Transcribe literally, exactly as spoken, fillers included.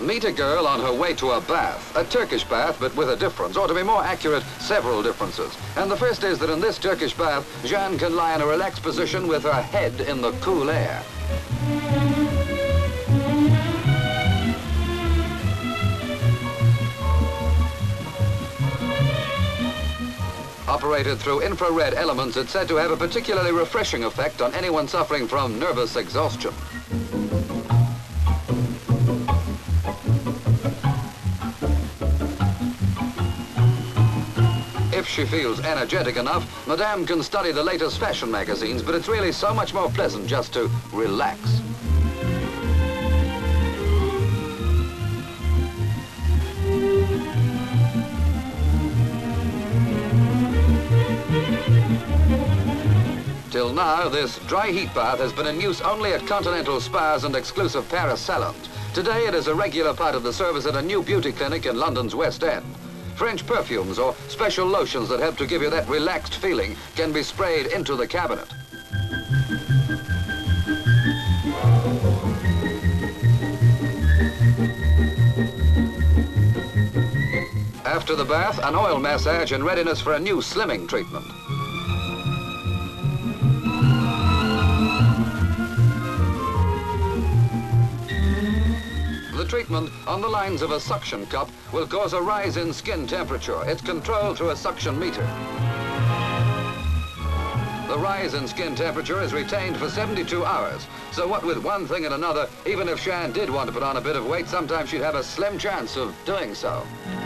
Meet a girl on her way to a bath, a Turkish bath, but with a difference, or to be more accurate, several differences. And the first is that in this Turkish bath, Janne can lie in a relaxed position with her head in the cool air. Operated through infrared elements, it's said to have a particularly refreshing effect on anyone suffering from nervous exhaustion. If she feels energetic enough, Madame can study the latest fashion magazines, but it's really so much more pleasant just to relax. Till now, this dry heat bath has been in use only at continental spas and exclusive Paris salons. Today, it is a regular part of the service at a new beauty clinic in London's West End. French perfumes or special lotions that help to give you that relaxed feeling can be sprayed into the cabinet. After the bath, an oil massage in readiness for a new slimming treatment. The treatment, on the lines of a suction cup, will cause a rise in skin temperature. It's controlled through a suction meter. The rise in skin temperature is retained for seventy-two hours. So what with one thing and another, even if Janne did want to put on a bit of weight, sometimes she'd have a slim chance of doing so.